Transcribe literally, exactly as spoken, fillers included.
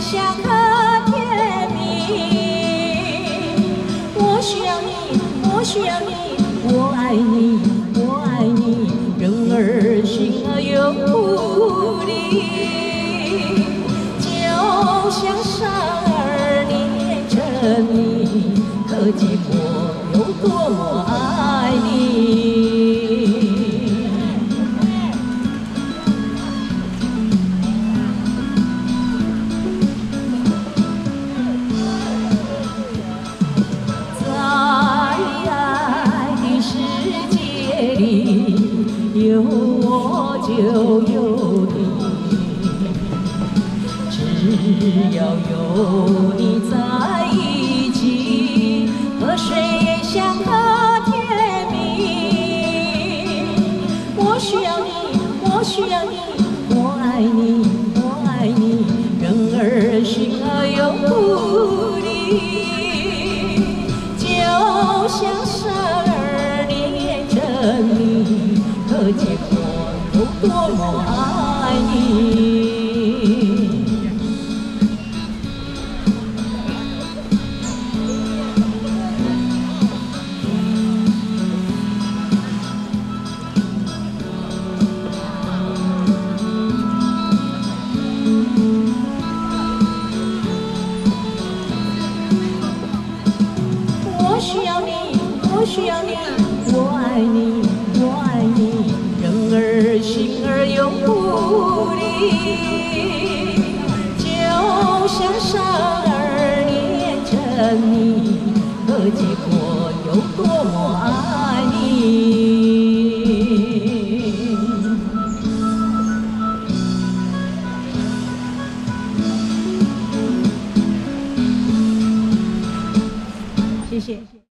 香可甜蜜。我需要你，我需要你，我爱你，我爱你，人儿心儿有苦力，就像生儿黏着你，可见我有多么爱你。 有我就有你，只要有你在一起，河水也香可甜蜜。我需要你，我需要你，我爱你，我爱你，人儿心儿有苦力，就像生儿黏着你。 可见我有多么爱你。我需要你，我需要你，我爱你，我爱你。 人儿心儿有苦力，就像生儿黏着你。